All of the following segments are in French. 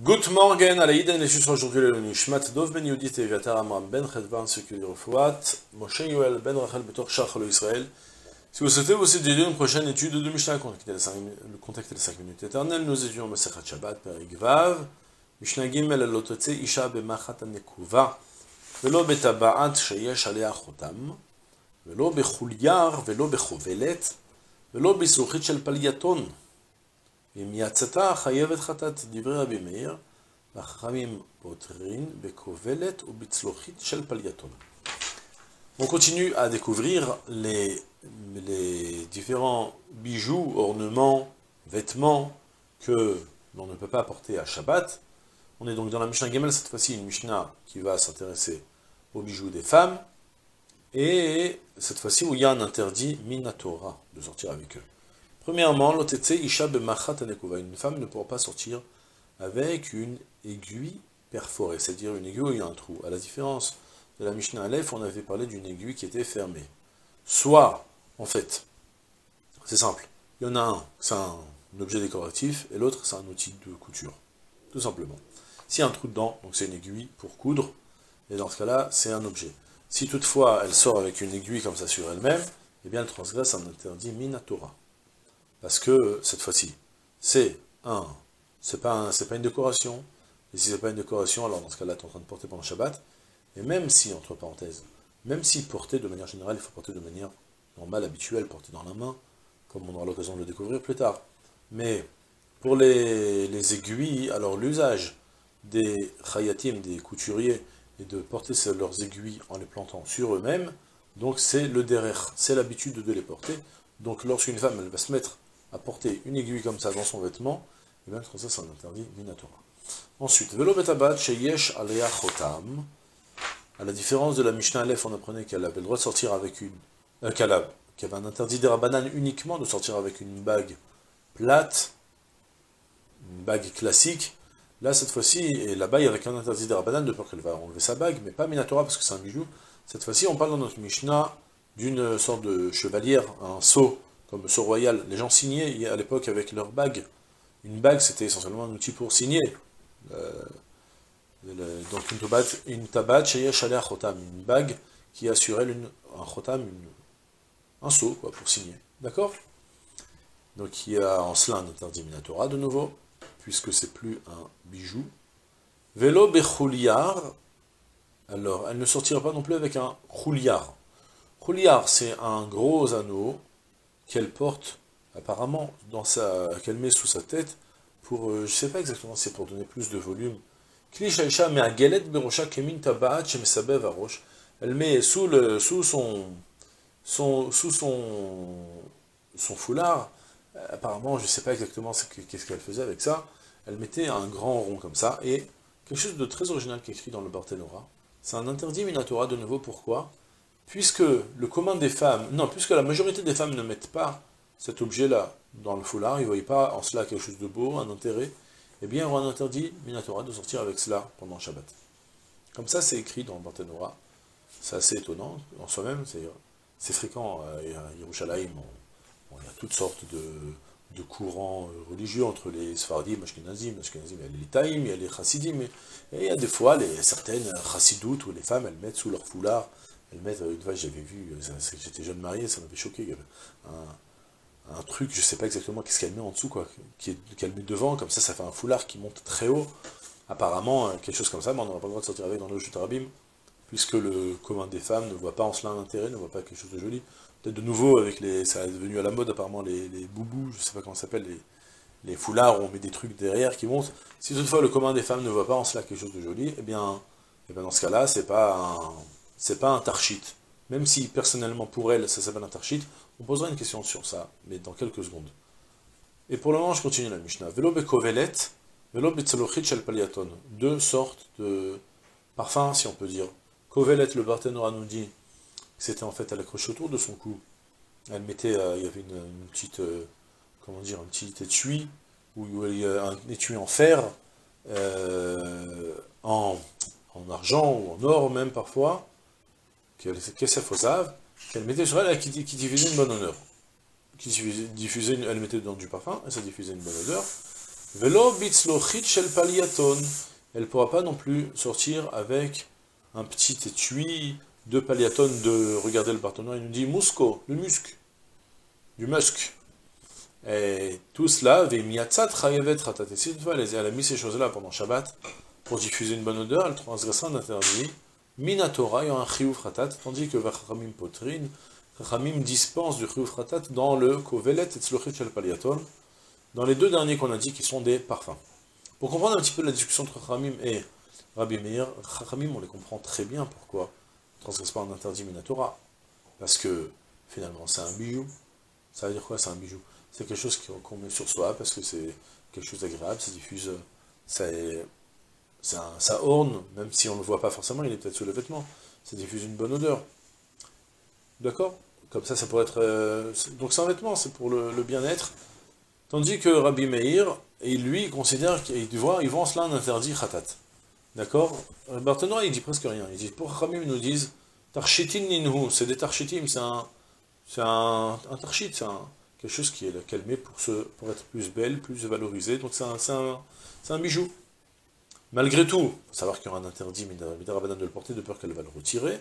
Good morning, à l'Aïd, et juste aujourd'hui le Nishmat, Dov ben Yudit et Viatar Amram ben Chedvan, ce qui est Refouat, Moshe Yoel ben Rachel Betor Shach le Israël. Si vous souhaitez vous aussi dédier une prochaine étude de Mishnah, le contexte des 5 minutes éternelles, nous étudions Masechat Shabbat, Perik Vav, Mishnah Gimel, Lototse, Isha bemachat anekuva, Velo betaba'at sheyesh alea chotam, Velo bechulyar, Velo bechovelet, Velo besruchit shel paliaton. אם יצאתה חייבת חטאת דברי רבי מאיר, והחכמים פותרין בכובלת ובצלוחית של פלייתון. On continue à découvrir les différents bijoux, ornements, vêtements que l'on ne peut pas porter à Shabbat. On est donc dans la Mishnah Gemel, cette fois-ci une Mishnah qui va s'intéresser aux bijoux des femmes, et cette fois-ci où il y a un interdit minatora de sortir avec eux. Premièrement, l'otetse isha bemachat anekuva. Une femme ne pourra pas sortir avec une aiguille perforée, c'est-à-dire une aiguille où il y a un trou. À la différence de la Mishnah Aleph, on avait parlé d'une aiguille qui était fermée. Soit, en fait, c'est simple, il y en a un, c'est un objet décoratif, et l'autre, c'est un outil de couture, tout simplement. S'il y a un trou dedans, donc c'est une aiguille pour coudre, et dans ce cas-là, c'est un objet. Si toutefois, elle sort avec une aiguille comme ça sur elle-même, eh bien, elle transgresse un interdit minatora. Parce que, cette fois-ci, c'est pas une décoration, et si c'est pas une décoration, alors dans ce cas-là, tu es en train de porter pendant Shabbat, et même si, entre parenthèses, même si porter de manière générale, il faut porter de manière normale, habituelle, porter dans la main, comme on aura l'occasion de le découvrir plus tard. Mais, pour les aiguilles, alors l'usage des chayatim, des couturiers, et de porter leurs aiguilles en les plantant sur eux-mêmes, donc c'est le derer, c'est l'habitude de les porter. Donc lorsqu'une femme, elle va se mettre à porter une aiguille comme ça dans son vêtement, et bien ça c'est un interdit minatora. Ensuite, velo betabat sheyesh alea chotam. À la différence de la Mishnah Aleph, on apprenait qu'elle avait le droit de sortir avec qu'il y avait un interdit des Rabbanan uniquement de sortir avec une bague plate, une bague classique. Là, cette fois-ci, et là-bas, il y avait qu'un interdit des Rabbanan de peur qu'elle va enlever sa bague, mais pas minatora parce que c'est un bijou. Cette fois-ci, on parle dans notre Mishnah d'une sorte de chevalière, un sceau, comme sceau royal. Les gens signaient à l'époque avec leur bague. Une bague, c'était essentiellement un outil pour signer. Donc une tabat, sheyesh alea chotam, une bague qui assurait un chotam, un sceau, quoi, pour signer. D'accord? Donc il y a en cela un interdit minatora de nouveau, puisque c'est plus un bijou. Velo bechulyar, alors elle ne sortira pas non plus avec un chulyar. Chulyar, c'est un gros anneau qu'elle porte, apparemment, qu'elle met sous sa tête, pour, je ne sais pas exactement si c'est pour donner plus de volume. Elle met sous son foulard, apparemment, je ne sais pas exactement qu'est-ce qu'elle faisait avec ça, elle mettait un grand rond comme ça, et quelque chose de très original qui est écrit dans le Barthénora, c'est un interdit minatora de nouveau, pourquoi? Puisque le commun des femmes, non, puisque la majorité des femmes ne mettent pas cet objet-là dans le foulard, ils ne voient pas en cela quelque chose de beau, un intérêt, eh bien, il y aura un interdit minatora de sortir avec cela pendant Shabbat. Comme ça, c'est écrit dans le Barthénora. C'est assez étonnant en soi-même, c'est fréquent à Yerushalayim. Il y a toutes sortes de courants religieux entre les Sfaradim, Ashkenazim, il y a les Litaïm, il y a les Chassidim, et il y a des fois certaines Chassidoutes où les femmes, elles mettent sous leur foulard. Elles mettent, une fois j'avais vu, j'étais jeune marié, ça m'avait choqué, il y avait un truc, je sais pas exactement qu'est-ce qu'elle met en dessous, quoi, qu'elle met devant, comme ça fait un foulard qui monte très haut, apparemment, quelque chose comme ça, mais on n'aura pas le droit de sortir avec dans le Jut Arabim, puisque le commun des femmes ne voit pas en cela un intérêt, ne voit pas quelque chose de joli. Peut-être de nouveau, ça est devenu à la mode apparemment les boubous, je sais pas comment ça s'appelle, les foulards où on met des trucs derrière qui montent. Si toutefois le commun des femmes ne voit pas en cela quelque chose de joli, eh bien dans ce cas-là, c'est pas un tarchit. Même si personnellement pour elle ça s'appelle un tarchit, on posera une question sur ça, mais dans quelques secondes. Et pour le moment, je continue la Mishnah. Velo bekovelet, velo betzalochit shel paliaton. Deux sortes de parfums, si on peut dire. Kovelet, le Barthénora nous dit que c'était en fait à l'accrocher autour de son cou. Elle mettait, il y avait une petite, comment dire, un petit étui, où il y a un étui en fer, en argent ou en or même parfois, qu'elle mettait sur elle, qui diffusait une bonne odeur. Elle mettait dans du parfum, et ça diffusait une bonne odeur. Velo bitzlochit shel paliaton. Elle ne pourra pas non plus sortir avec un petit étui de paliaton de, regardez le partenaire, il nous dit musco, le musc, du musc. Et tout cela, vemiatzat chayevet ratat. Et si toutefois elle a mis ces choses-là pendant Shabbat, pour diffuser une bonne odeur, elle transgressera un interdit. Minatora, il y a un chiyuv ratat, tandis que vachramim potrin, Chachamim dispense du chiyuv ratat dans le kovelet et tzlochit shel paliaton, dans les deux derniers qu'on a dit qui sont des parfums. Pour comprendre un petit peu la discussion entre Chachamim et Rabbi Meir, Chachamim on les comprend très bien pourquoi on ne transgresse pas un interdit Minatora. Parce que finalement c'est un bijou. Ça veut dire quoi, c'est un bijou? C'est quelque chose qu'on met sur soi parce que c'est quelque chose d'agréable, ça diffuse, ça orne, même si on ne le voit pas forcément, il est peut-être sous le vêtement, ça diffuse une bonne odeur. D'accord? Comme ça pourrait être... donc c'est un vêtement, c'est pour le bien-être. Tandis que Rabbi Meir, et lui, il considère qu'il voit en cela un interdit khatat. D'accord? Barthénois, il dit presque rien. Il dit, pour Chachamim, ils nous disent, tarchitin ninhu, c'est des tarchitim, c'est un tarchit, c'est quelque chose qu'elle met pour être plus belle, plus valorisée, donc c'est un bijou. Malgré tout, il faut savoir qu'il y aura un interdit midarabanan de le porter, de peur qu'elle va le retirer.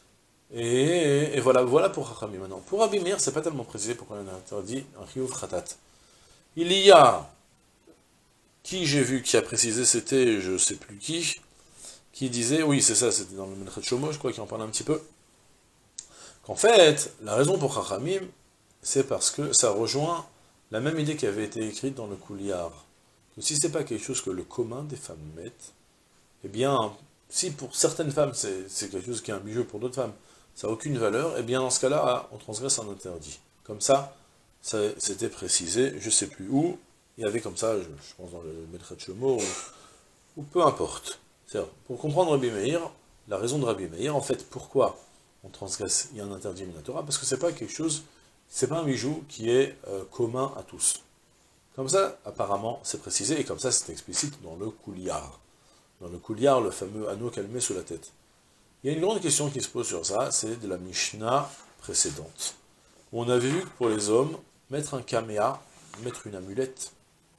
Et voilà pour Chachamim maintenant. Pour Rabbi Meir, c'est pas tellement précisé pourquoi il y a un interdit, un chiyuv khatat. Il y a, qui j'ai vu qui a précisé, c'était je sais plus qui disait, oui c'est ça, c'était dans le Menchet Shomo, je crois qu'il en parle un petit peu, qu'en fait, la raison pour Chachamim, c'est parce que ça rejoint la même idée qui avait été écrite dans le Kouliar, que si c'est pas quelque chose que le commun des femmes mettent, eh bien, si pour certaines femmes c'est quelque chose qui est un bijou pour d'autres femmes, ça n'a aucune valeur, eh bien dans ce cas-là, on transgresse un interdit. Comme ça c'était précisé, je sais plus où, il y avait comme ça, je pense dans le Menchet Shomo, ou peu importe. Pour comprendre Rabbi Meir, la raison de Rabbi Meir, en fait, pourquoi on transgresse, il y a un interdit Minatora, parce que c'est pas quelque chose, c'est pas un bijou qui est commun à tous. Comme ça, apparemment, c'est précisé, et comme ça, c'est explicite dans le Kouliar. Dans le Kouliar, le fameux anneau qu'elle met sous la tête. Il y a une grande question qui se pose sur ça, c'est de la Mishnah précédente. Où on avait vu que pour les hommes, mettre un kaméa, mettre une amulette,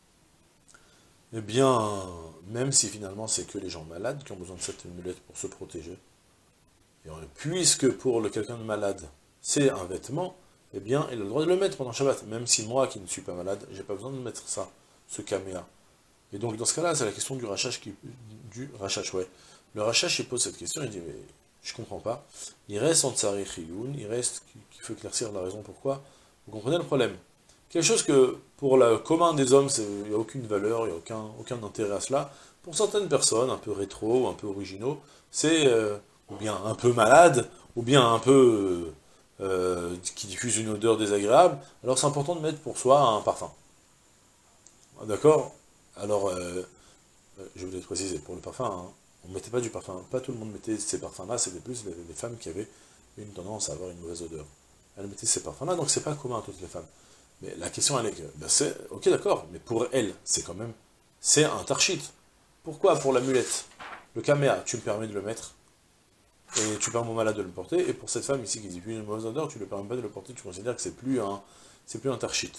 eh bien, même si finalement c'est que les gens malades qui ont besoin de cette amulette pour se protéger, et puisque pour quelqu'un de malade, c'est un vêtement, eh bien, il a le droit de le mettre pendant Shabbat, même si moi, qui ne suis pas malade, j'ai pas besoin de mettre ça, ce kaméa. Et donc, dans ce cas-là, c'est la question du rachash ouais. Le rachash, il pose cette question, il dit, mais je comprends pas. Il reste en tsari chiyun, il reste qu'il faut éclaircir la raison pourquoi. Vous comprenez le problème? Quelque chose que, pour le commun des hommes, il n'y a aucune valeur, il n'y a aucun intérêt à cela. Pour certaines personnes, un peu rétro, un peu originaux, c'est ou bien un peu malade, ou bien un peu qui diffuse une odeur désagréable, alors c'est important de mettre pour soi un parfum. D'accord? Alors, je voulais préciser, pour le parfum, hein, on ne mettait pas du parfum, pas tout le monde mettait ces parfums-là, c'était plus les femmes qui avaient une tendance à avoir une mauvaise odeur. Elles mettaient ces parfums-là, donc c'est pas commun à toutes les femmes. Mais la question elle est que, ben c'est, ok d'accord, mais pour elle, c'est quand même, c'est un tarchit. Pourquoi pour l'amulette? Le caméa, tu me permets de le mettre, et tu permets au malade de le porter, et pour cette femme ici qui dit plus une mauvaise odeur, tu ne le permets pas de le porter, tu considères que c'est plus un tarchit.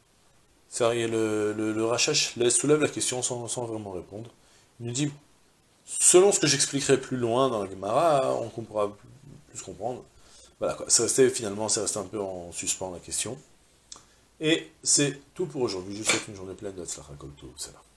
Le Rachash soulève la question sans vraiment répondre. Il nous dit, selon ce que j'expliquerai plus loin dans la Gemara, on pourra plus comprendre. Voilà quoi, c'est resté un peu en suspens la question. Et c'est tout pour aujourd'hui. Je vous souhaite une journée pleine de Tzlacha Kol Tov.